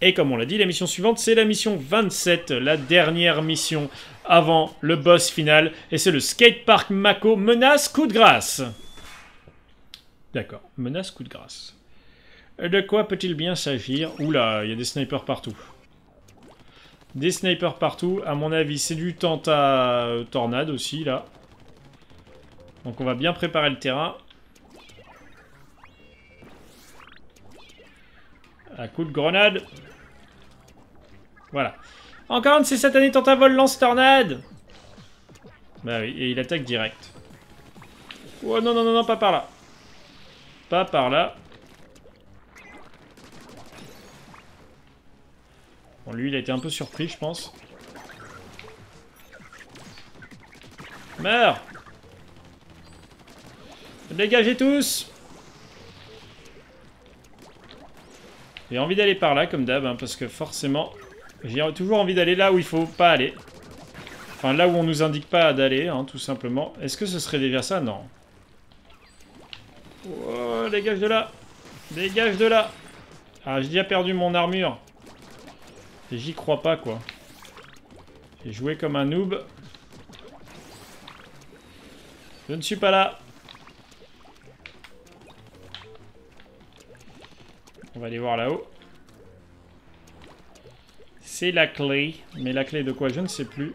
Et comme on l'a dit, la mission suivante, c'est la mission 27, la dernière mission avant le boss final. Et c'est le skatepark Mako, menace coup de grâce. D'accord, menace coup de grâce. De quoi peut-il bien s'agir? Oula, il y a des snipers partout. Des snipers partout, à mon avis, c'est du tornade aussi, là. Donc on va bien préparer le terrain. À coup de grenade. Voilà. Encore un de ces satanés tentavols lance-tornade. Bah oui, et il attaque direct. Oh non, non, non, non, pas par là. Pas par là. Bon, lui, il a été un peu surpris, je pense. Meurs! Dégagez tous! J'ai envie d'aller par là, comme d'hab, hein, parce que forcément, j'ai toujours envie d'aller là où il faut pas aller. Enfin, là où on nous indique pas d'aller, hein, tout simplement. Est-ce que ce serait déjà ça? Non. Oh, dégage de là! Dégage de là! Ah, j'ai déjà perdu mon armure. Et j'y crois pas, quoi. J'ai joué comme un noob. Je ne suis pas là. On va aller voir là-haut. C'est la clé. Mais la clé de quoi? Je ne sais plus.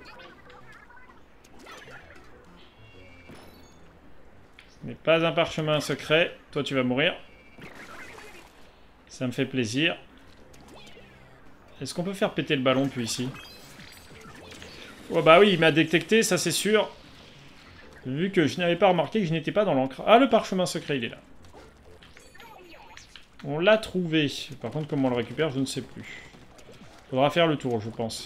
Ce n'est pas un parchemin secret. Toi, tu vas mourir. Ça me fait plaisir. Est-ce qu'on peut faire péter le ballon depuis ici? Oh bah oui, il m'a détecté, ça c'est sûr. Vu que je n'avais pas remarqué que je n'étais pas dans l'encre. Ah, le parchemin secret, il est là. On l'a trouvé. Par contre, comment on le récupère, je ne sais plus. Faudra faire le tour, je pense.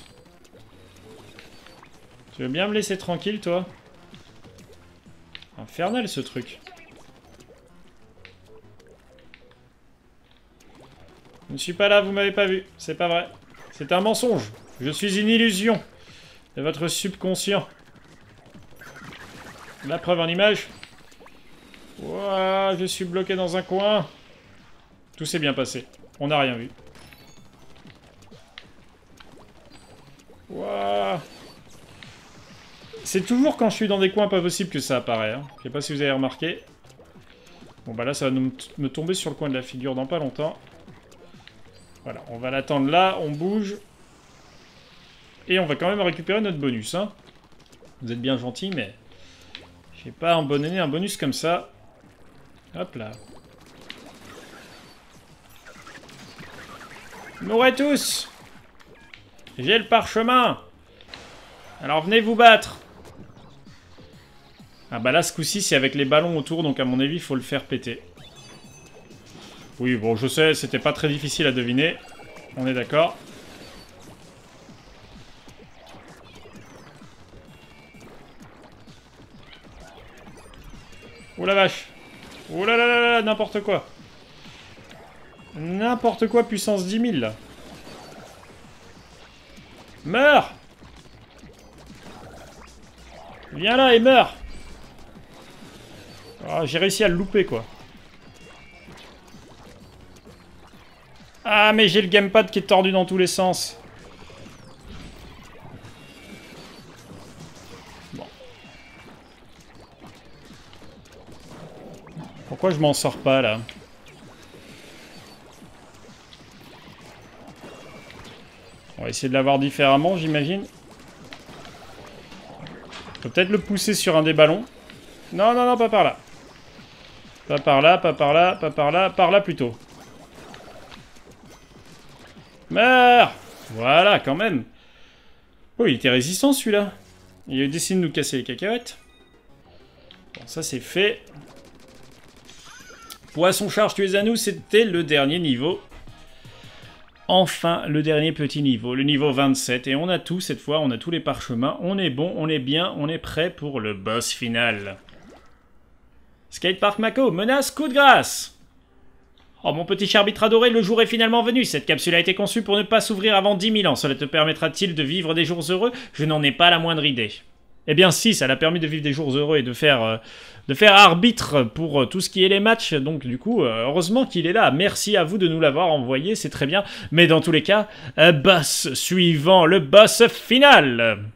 Tu veux bien me laisser tranquille, toi? Infernal, ce truc. Je ne suis pas là, vous m'avez pas vu. C'est pas vrai. C'est un mensonge. Je suis une illusion de votre subconscient. La preuve en image. Ouah, je suis bloqué dans un coin. Tout s'est bien passé. On n'a rien vu. Ouah. C'est toujours quand je suis dans des coins pas possibles que ça apparaît. Hein. Je sais pas si vous avez remarqué. Bon bah là, ça va me tomber sur le coin de la figure dans pas longtemps. Voilà, on va l'attendre là, on bouge. Et on va quand même récupérer notre bonus. Hein. Vous êtes bien gentils, mais... j'ai pas abandonné un bonus comme ça. Hop là. Mourrez tous! J'ai le parchemin! Alors venez vous battre! Ah bah là, ce coup-ci, c'est avec les ballons autour, donc à mon avis, il faut le faire péter. Oui, bon, je sais, c'était pas très difficile à deviner. On est d'accord. Oh la vache! Oh là là là là, n'importe quoi! N'importe quoi, puissance 10 000, là. Meurs! Viens là et meurs! Oh, j'ai réussi à le louper, quoi. Ah, mais j'ai le gamepad qui est tordu dans tous les sens. Bon. Pourquoi je m'en sors pas, là? On va essayer de l'avoir différemment, j'imagine. Faut peut-être le pousser sur un des ballons. Non, non, non, pas par là. Pas par là, pas par là, pas par là, par là plutôt. Meurs! Voilà, quand même. Oh, il était résistant, celui-là. Il a eu décidé de nous casser les cacahuètes. Bon, ça, c'est fait. Poisson charge, tu es à nous. C'était le dernier niveau. Enfin, le dernier petit niveau. Le niveau 27. Et on a tout, cette fois. On a tous les parchemins. On est bon, on est bien. On est prêt pour le boss final. Skatepark Mako, menace, coup de grâce! Oh mon petit arbitre adoré, le jour est finalement venu. Cette capsule a été conçue pour ne pas s'ouvrir avant 10 000 ans. Cela te permettra-t-il de vivre des jours heureux? Je n'en ai pas la moindre idée. Eh bien si, ça l'a permis de vivre des jours heureux et de faire arbitre pour tout ce qui est les matchs. Donc du coup, heureusement qu'il est là. Merci à vous de nous l'avoir envoyé, c'est très bien. Mais dans tous les cas, boss suivant, le boss final.